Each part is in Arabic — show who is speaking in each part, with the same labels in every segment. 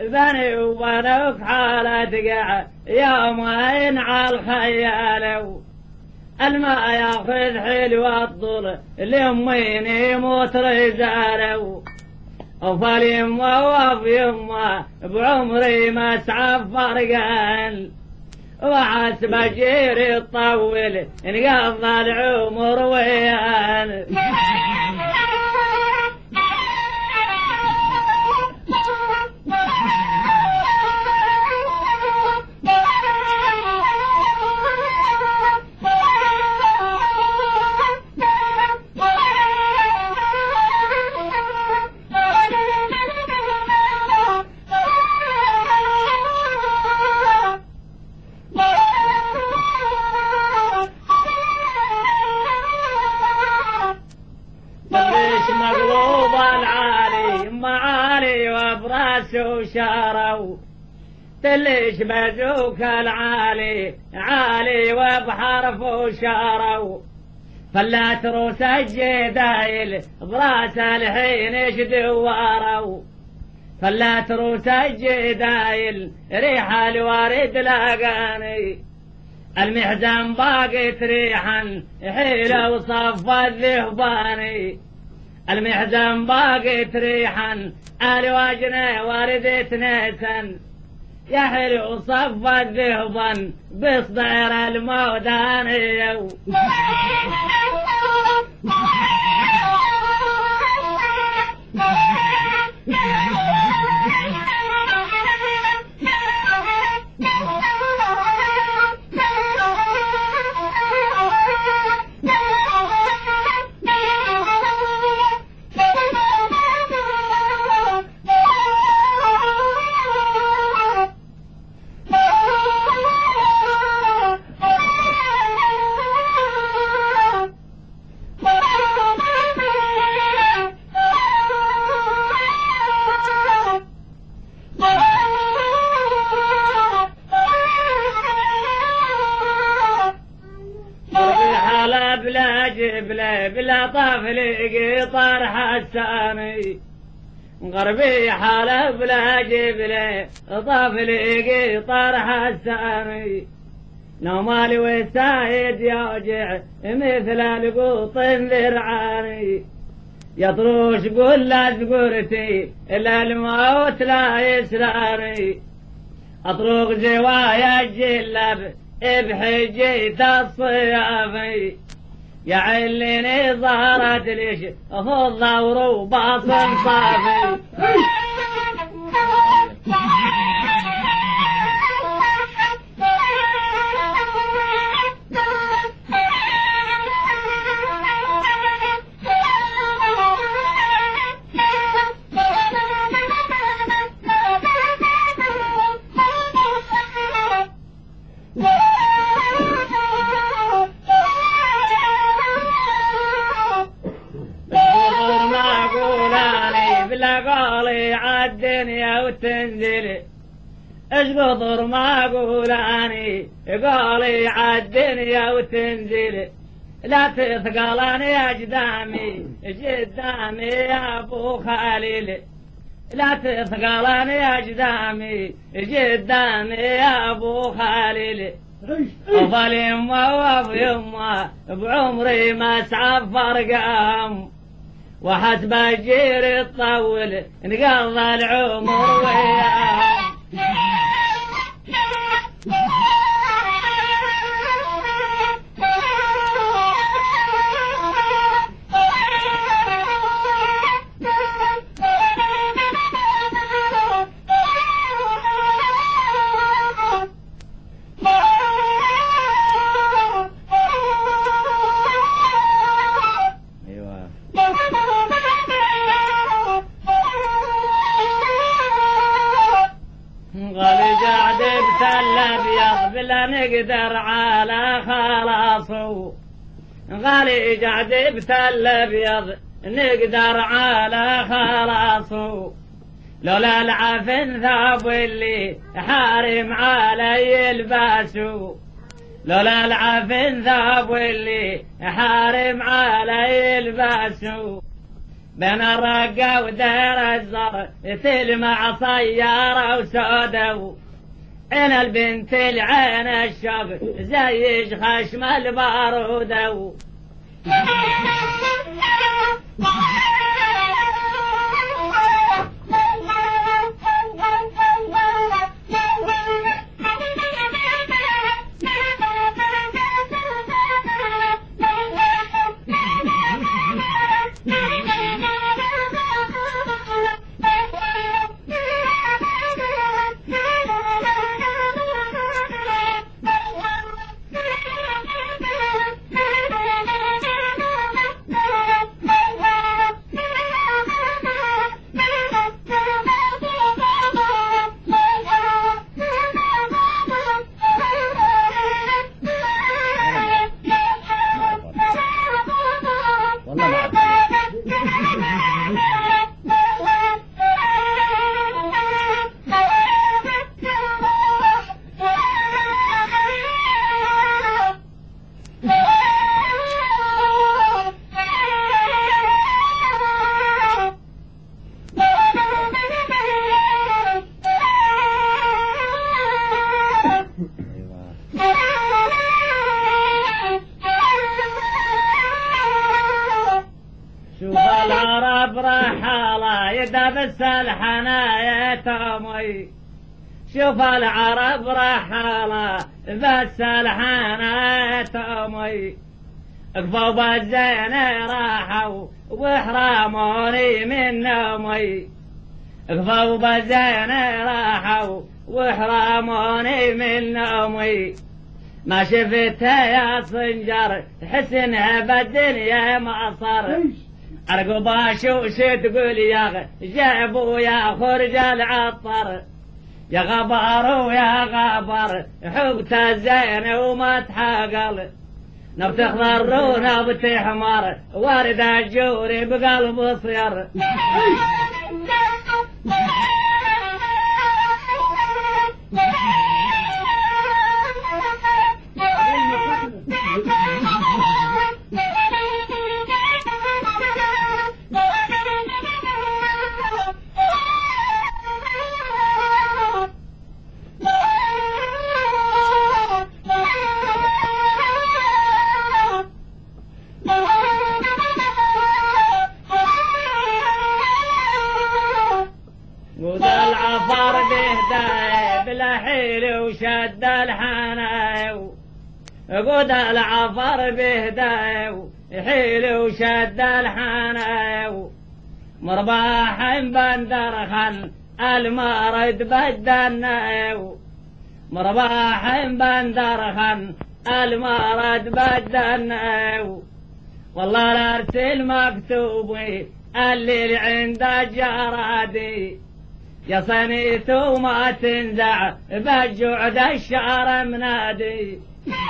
Speaker 1: بني وبنوك حالة قاع يومين على الخيال الماء ياخذ حلو الطول ليمين يموت رجاله فاليما وفي يما بعمري ما اسعى فرقان وحسب جيري الطول انقضى العمر ويان مغلوب العالي معالي وبراس وشارو تلش بزوك العالي عالي وبحرف وشارو فلات روس الجدايل براس الحين ايش دوارو فلات روس الجدايل ريح الورد لاقاني المحزن باقيت ريحا حيلة وصف الذهباني المحزن باقيت ريحا الواجنة واردت نيسا يا حلو صف الذهبا بصدر الموداني بلا جبله بلا طفل قطر حساني غربي حاله بلا جبله طفل قطر حساني نومالي وسايد يوجع مثل القوط ذرعاني يطروش قول لا زقرتي الا الموت لا يسراني اطرق زوايا الجلب بحجيت الصيافي يا عليني ظهرت ليش الظهر وباطن صافي قالي عالدنيا وتنزلي ايش قدر ما اقول اني قالي عالدنيا وتنزلي لا تثقلني اجدامي قدامي يا ابو خليل لا تثقلني اجدامي قدامي يا ابو خليل افل يما وفي يما بعمري ما اسعى فرقهم وحسب الجير الطول انقضى العمر وياهم الابيض بلا نقدر على خلاصه غالي قعد بتل ابيض نقدر على خلاصه لولا العفن ثاب اللي حارم علي الباسو لولا العفن ثاب اللي حارم علي الباسو بين الرقة ودير الزر تلمع سيارة وسودة عين البنت العين الشوق زي خشم البارودة العرب رحالة يدبس الحنايا تمي شوف العرب رحالة بس الحنايا تمي اقفوا بالزين راحوا واحرموني من نومي اقفوا بالزين راحوا واحرموني من نومي ما شفتها يا صنجر حسنها بالدنيا ما صار عرقبا شو تقول يا جابوا يا خرج العطر يا غبار ويا غبر حبت الزين وما تحقل نبت اخضر ونبت حمر وارد الجوري بقلب صير العفر بهداي بلا حيل وشد الحنايو قود العفر بهداي حيل وشد الحنايو مرباح بندرخن المرد بدنايو مرباح بندرخن المرد بدنايو والله الارسل مكتوبي اللي عند الجرادي يا صنيت وما تنزع بجعد الشعر منادي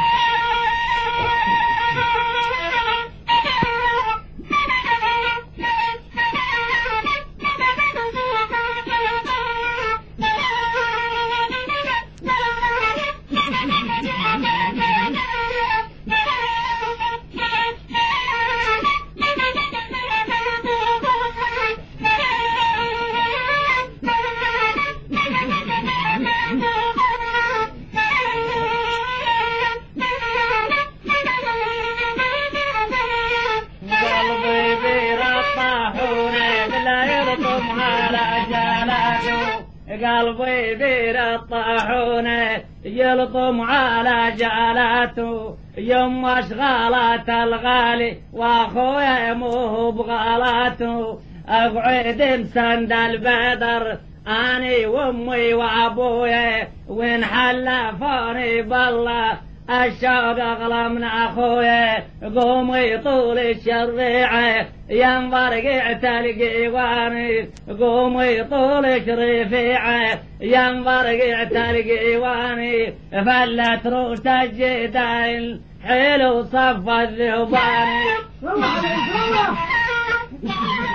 Speaker 1: قلبي بير الطاحونة يلطم على جالاته يوم اشغالات الغالي واخويا مو بغالاته اقعد مسند البدر اني وامي وابويا وين حلفوني بالله الشوق اغلى من اخويا قومي طول الشريعه ينظر قعت القيواني قومي طول شريفيعه ينظر قعت القيواني فلت روس الجدايل حلو صف الذهباني